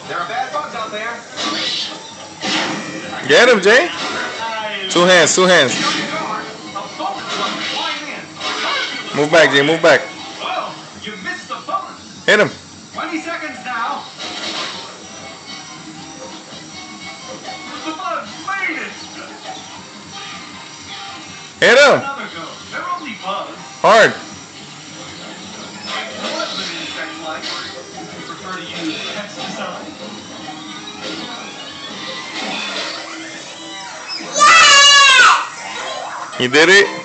There are bad bugs out there. Get him, Jay. Two hands, two hands. Move back, Jay, move back. Oh, you missed the phone. Hit him. 20 seconds now. The bugs made it. Hit him. Another go. They're only bugs. Hard. What living insects like? You prefer to use pesticide? He did it.